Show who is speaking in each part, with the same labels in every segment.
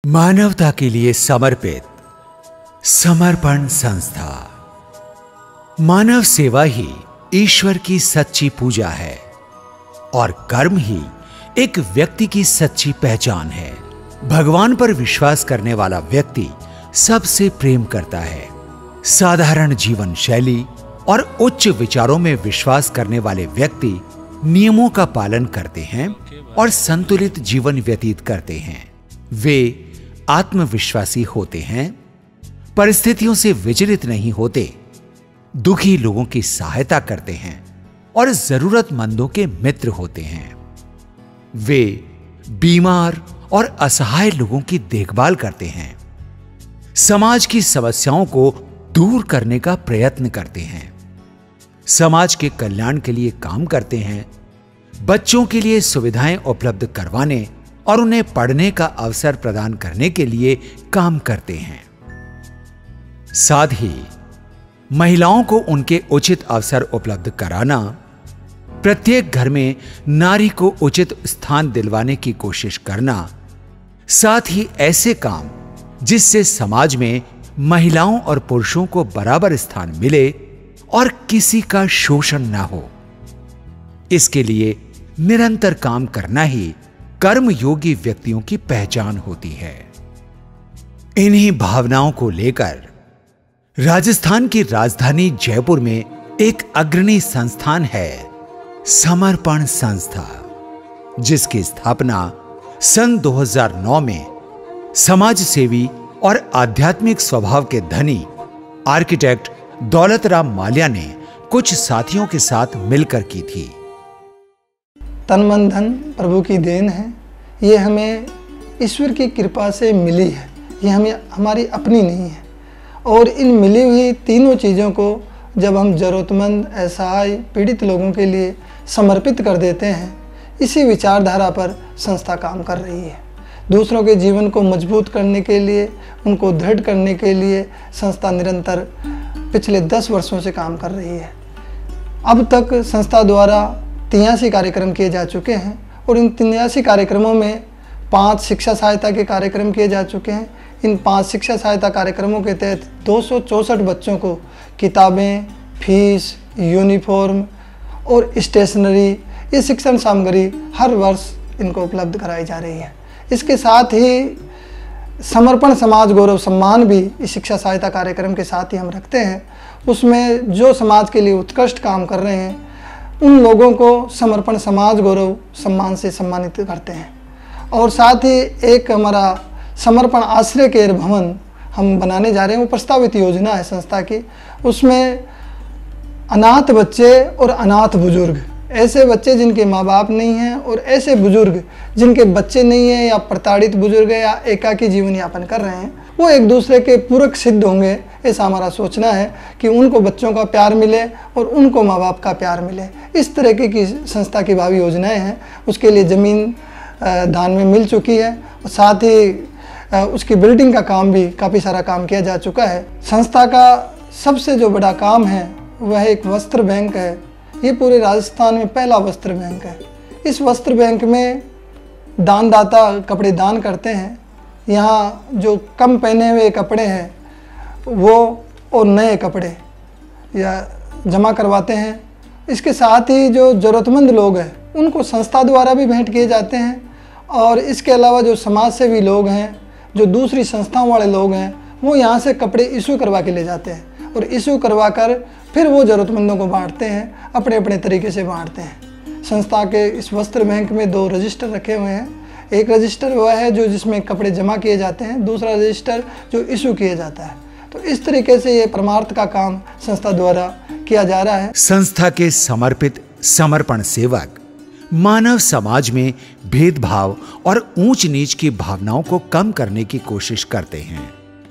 Speaker 1: मानवता के लिए समर्पित समर्पण संस्था। मानव सेवा ही ईश्वर की सच्ची पूजा है और कर्म ही एक व्यक्ति की सच्ची पहचान है। भगवान पर विश्वास करने वाला व्यक्ति सबसे प्रेम करता है। साधारण जीवन शैली और उच्च विचारों में विश्वास करने वाले व्यक्ति नियमों का पालन करते हैं और संतुलित जीवन व्यतीत करते हैं। वे आत्मविश्वासी होते हैं, परिस्थितियों से विचलित नहीं होते, दुखी लोगों की सहायता करते हैं और जरूरतमंदों के मित्र होते हैं। वे बीमार और असहाय लोगों की देखभाल करते हैं, समाज की समस्याओं को दूर करने का प्रयत्न करते हैं, समाज के कल्याण के लिए काम करते हैं, बच्चों के लिए सुविधाएं उपलब्ध करवाने और उन्हें पढ़ने का अवसर प्रदान करने के लिए काम करते हैं। साथ ही महिलाओं को उनके उचित अवसर उपलब्ध कराना, प्रत्येक घर में नारी को उचित स्थान दिलवाने की कोशिश करना, साथ ही ऐसे काम जिससे समाज में महिलाओं और पुरुषों को बराबर स्थान मिले और किसी का शोषण ना हो, इसके लिए निरंतर काम करना ही कर्मयोगी व्यक्तियों की पहचान होती है। इन्हीं भावनाओं को लेकर राजस्थान की राजधानी जयपुर में एक अग्रणी संस्थान है समर्पण संस्था, जिसकी स्थापना सन 2009 में समाज सेवी और आध्यात्मिक स्वभाव के धनी आर्किटेक्ट दौलत राम माल्या ने कुछ साथियों के साथ मिलकर की थी।
Speaker 2: तन मन धन प्रभु की देन है। ये हमें ईश्वर की कृपा से मिली है, ये हमें हमारी अपनी नहीं है। और इन मिली हुई तीनों चीज़ों को जब हम ज़रूरतमंद, असहाय, पीड़ित लोगों के लिए समर्पित कर देते हैं, इसी विचारधारा पर संस्था काम कर रही है। दूसरों के जीवन को मजबूत करने के लिए, उनको दृढ़ करने के लिए संस्था निरंतर पिछले 10 वर्षों से काम कर रही है। अब तक संस्था द्वारा 83 कार्यक्रम किए जा चुके हैं और इन 83 कार्यक्रमों में 5 शिक्षा सहायता के कार्यक्रम किए जा चुके हैं। इन 5 शिक्षा सहायता कार्यक्रमों के तहत 264 बच्चों को किताबें, फीस, यूनिफॉर्म और स्टेशनरी, ये शिक्षण सामग्री हर वर्ष इनको उपलब्ध कराई जा रही है। इसके साथ ही समर्पण समाज गौरव सम्मान भी इस शिक्षा सहायता कार्यक्रम के साथ ही हम रखते हैं। उसमें जो समाज के लिए उत्कृष्ट काम कर रहे हैं उन लोगों को समर्पण समाज गौरव सम्मान से सम्मानित करते हैं। और साथ ही एक हमारा समर्पण आश्रय केयर भवन हम बनाने जा रहे हैं, वो प्रस्तावित योजना है संस्था की। उसमें अनाथ बच्चे और अनाथ बुजुर्ग, ऐसे बच्चे जिनके माँ बाप नहीं हैं और ऐसे बुजुर्ग जिनके बच्चे नहीं हैं या प्रताड़ित बुजुर्ग है या एकाकी जीवन यापन कर रहे हैं, वो एक दूसरे के पूरक सिद्ध होंगे, ऐसा हमारा सोचना है कि उनको बच्चों का प्यार मिले और उनको माँ बाप का प्यार मिले। इस तरह की संस्था की भावी योजनाएं हैं। उसके लिए ज़मीन दान में मिल चुकी है और साथ ही उसकी बिल्डिंग का काम भी काफ़ी सारा काम किया जा चुका है। संस्था का सबसे जो बड़ा काम है वह एक वस्त्र बैंक है। ये पूरे राजस्थान में पहला वस्त्र बैंक है। इस वस्त्र बैंक में दानदाता कपड़े दान करते हैं। यहाँ जो कम पहने हुए कपड़े हैं वो और नए कपड़े या जमा करवाते हैं। इसके साथ ही जो ज़रूरतमंद लोग हैं उनको संस्था द्वारा भी भेंट किए जाते हैं। और इसके अलावा जो समाज सेवी लोग हैं, जो दूसरी संस्थाओं वाले लोग हैं, वो यहाँ से कपड़े इशू करवा के ले जाते हैं और इशू करवा कर फिर वो ज़रूरतमंदों को बांटते हैं, अपने अपने तरीके से बांटते हैं। संस्था के इस वस्त्र बैंक में 2 रजिस्टर रखे हुए हैं। एक रजिस्टर वह है जो जिसमें कपड़े जमा किए जाते हैं, दूसरा रजिस्टर जो इशू किया जाता है। तो इस तरीके से ये परमार्थ का काम संस्था द्वारा किया जा रहा है।
Speaker 1: संस्था के समर्पित समर्पण सेवक मानव समाज में भेदभाव और ऊंच नीच की भावनाओं को कम करने की कोशिश करते हैं।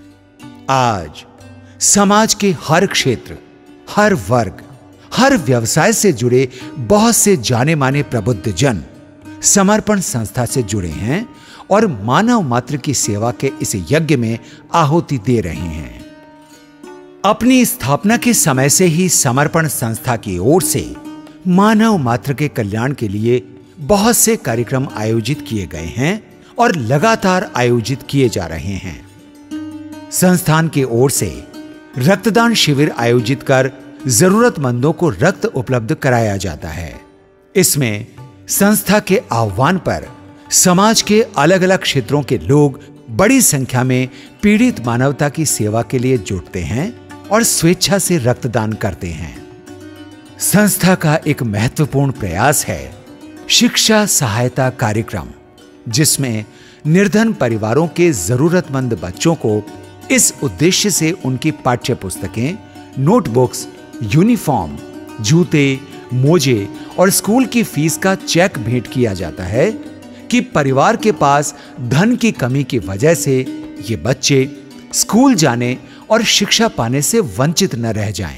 Speaker 1: आज समाज के हर क्षेत्र, हर वर्ग, हर व्यवसाय से जुड़े बहुत से जाने माने प्रबुद्ध जन समर्पण संस्था से जुड़े हैं और मानव मात्र की सेवा के इस यज्ञ में आहुति दे रहे हैं। अपनी स्थापना के समय से ही समर्पण संस्था की ओर से मानव मात्र के कल्याण के लिए बहुत से कार्यक्रम आयोजित किए गए हैं और लगातार आयोजित किए जा रहे हैं। संस्थान की ओर से रक्तदान शिविर आयोजित कर जरूरतमंदों को रक्त उपलब्ध कराया जाता है। इसमें संस्था के आह्वान पर समाज के अलग अलग क्षेत्रों के लोग बड़ी संख्या में पीड़ित मानवता की सेवा के लिए जुटते हैं और स्वेच्छा से रक्तदान करते हैं। संस्था का एक महत्वपूर्ण प्रयास है शिक्षा सहायता कार्यक्रम, जिसमें निर्धन परिवारों के जरूरतमंद बच्चों को इस उद्देश्य से उनकी पाठ्य पुस्तकें, नोटबुक्स, यूनिफॉर्म, जूते, मोजे और स्कूल की फीस का चेक भेंट किया जाता है कि परिवार के पास धन की कमी की वजह से ये बच्चे स्कूल जाने और शिक्षा पाने से वंचित न रह जाएं।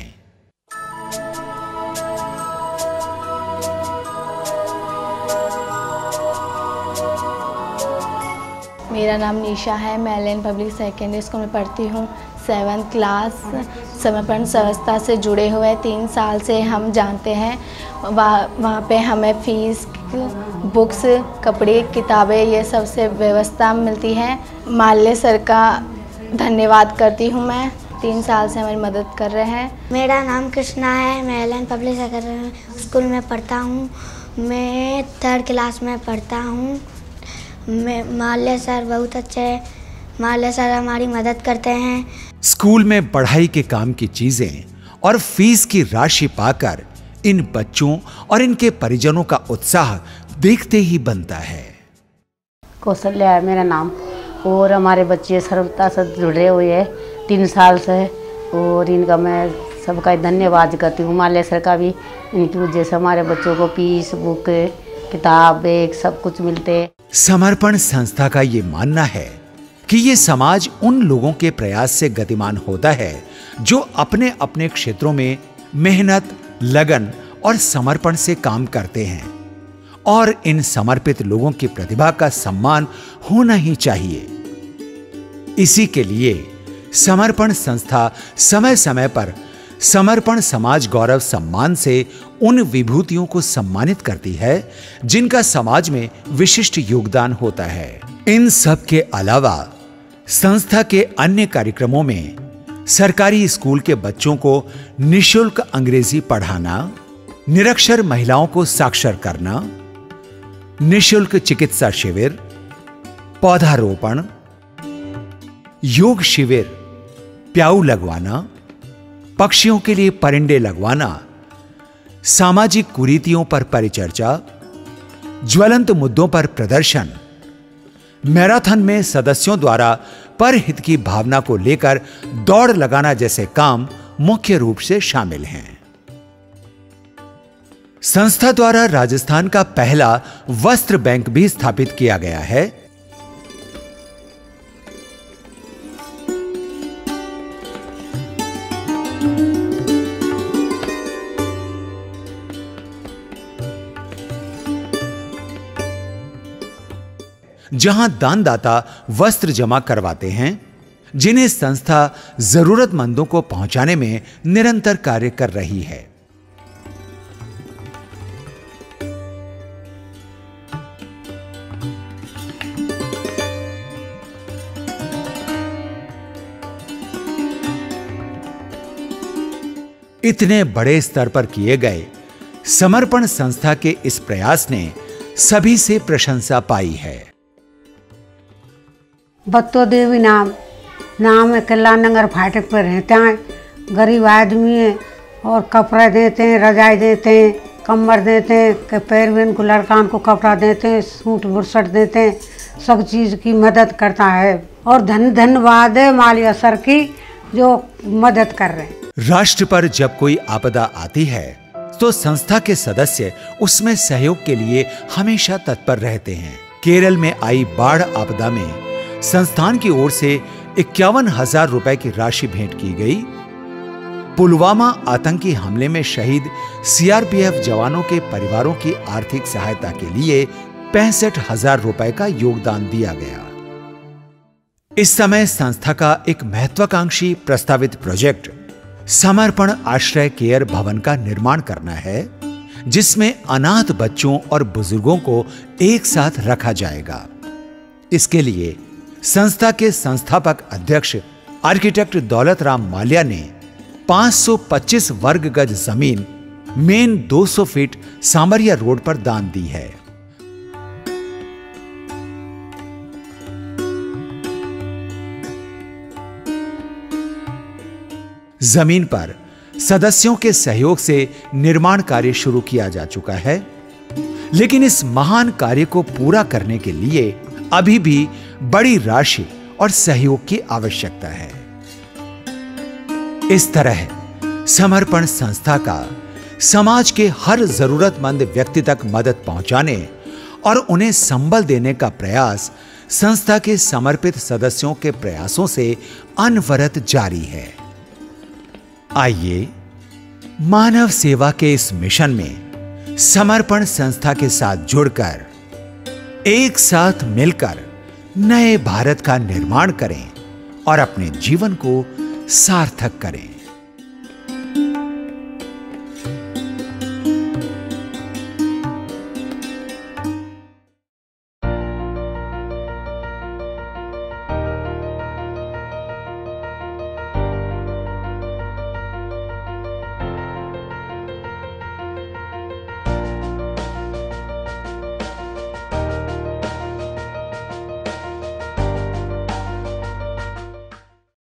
Speaker 3: मेरा नाम निशा है। मैं L N public secondary school में पढ़ती हूँ। 7th क्लास समर्पण संस्था से जुड़े हुए 3 साल से हम जानते हैं। वहाँ पे हमें फीस, बुक्स, कपड़े, किताबें ये सब से व्यवस्था मिलती है। माल्य सर का धन्यवाद करती हूँ मैं। 3 साल से हमारी मदद कर रहे हैं।
Speaker 4: मेरा नाम कृष्णा है। मैं L N public secondary school में पढ़ता हूँ। मैं 3rd क्लास में पढ़ता हूँ। मैं माल्य सर बहुत अच्छे हैं। माल्य सर हमारी मदद करते हैं।
Speaker 1: स्कूल में पढ़ाई के काम की चीजें और फीस की राशि पाकर इन बच्चों और इनके परिजनों का उत्साह देखते ही बनता है।
Speaker 5: कौशल्या है मेरा नाम, और हमारे बच्चे सर्वता से जुड़े हुए हैं 3 साल से, और इनका मैं सबका धन्यवाद करती हूँ। माल्य सर का भी, इनकी वजह से हमारे बच्चों को फीस, बुक, किताब, बैग सब कुछ मिलते हैं।
Speaker 1: समर्पण संस्था का ये मानना है कि ये समाज उन लोगों के प्रयास से गतिमान होता है जो अपने अपने क्षेत्रों में मेहनत, लगन और समर्पण से काम करते हैं, और इन समर्पित लोगों की प्रतिभा का सम्मान होना ही चाहिए। इसी के लिए समर्पण संस्था समय समय पर समर्पण समाज गौरव सम्मान से उन विभूतियों को सम्मानित करती है जिनका समाज में विशिष्ट योगदान होता है। इन सब के अलावा संस्था के अन्य कार्यक्रमों में सरकारी स्कूल के बच्चों को निःशुल्क अंग्रेजी पढ़ाना, निरक्षर महिलाओं को साक्षर करना, निःशुल्क चिकित्सा शिविर, पौधारोपण, योग शिविर, प्याऊ लगवाना, पक्षियों के लिए परिंदे लगवाना, सामाजिक कुरीतियों पर परिचर्चा, ज्वलंत मुद्दों पर प्रदर्शन, मैराथन में सदस्यों द्वारा परहित की भावना को लेकर दौड़ लगाना जैसे काम मुख्य रूप से शामिल हैं। संस्था द्वारा राजस्थान का पहला वस्त्र बैंक भी स्थापित किया गया है। जहां दानदाता वस्त्र जमा करवाते हैं, जिन्हें संस्था जरूरतमंदों को पहुंचाने में निरंतर कार्य कर रही है। इतने बड़े स्तर पर किए गए समर्पण संस्था के इस प्रयास ने सभी से प्रशंसा पाई है।
Speaker 6: बत्तो देवी नाम है, किला नगर फाटक पर रहते हैं। गरीब आदमी है, और कपड़ा देते हैं, रजाई देते हैं, कम्बल देते हैं, पैर में को लड़कान को कपड़ा देते हैं, सूट बुरसट देते हैं, सब चीज़ की मदद करता है। और धन्यवाद है मालिया सर की जो मदद कर रहे हैं।
Speaker 1: राष्ट्र पर जब कोई आपदा आती है तो संस्था के सदस्य उसमें सहयोग के लिए हमेशा तत्पर रहते हैं। केरल में आई बाढ़ आपदा में संस्थान की ओर से 51,000 रुपए की राशि भेंट की गई। पुलवामा आतंकी हमले में शहीद सीआरपीएफ जवानों के परिवारों की आर्थिक सहायता के लिए 65,000 रुपए का योगदान दिया गया। इस समय संस्था का एक महत्वाकांक्षी प्रस्तावित प्रोजेक्ट समर्पण आश्रय केयर भवन का निर्माण करना है, जिसमें अनाथ बच्चों और बुजुर्गों को एक साथ रखा जाएगा। इसके लिए संस्था के संस्थापक अध्यक्ष आर्किटेक्ट दौलत राम माल्या ने 525 वर्ग गज जमीन मेन 200 फीट सामरिया रोड पर दान दी है। जमीन पर सदस्यों के सहयोग से निर्माण कार्य शुरू किया जा चुका है, लेकिन इस महान कार्य को पूरा करने के लिए अभी भी बड़ी राशि और सहयोग की आवश्यकता है। इस तरह समर्पण संस्था का समाज के हर जरूरतमंद व्यक्ति तक मदद पहुंचाने और उन्हें संबल देने का प्रयास संस्था के समर्पित सदस्यों के प्रयासों से अनवरत जारी है। आइए मानव सेवा के इस मिशन में समर्पण संस्था के साथ जुड़कर एक साथ मिलकर नए भारत का निर्माण करें और अपने जीवन को सार्थक करें।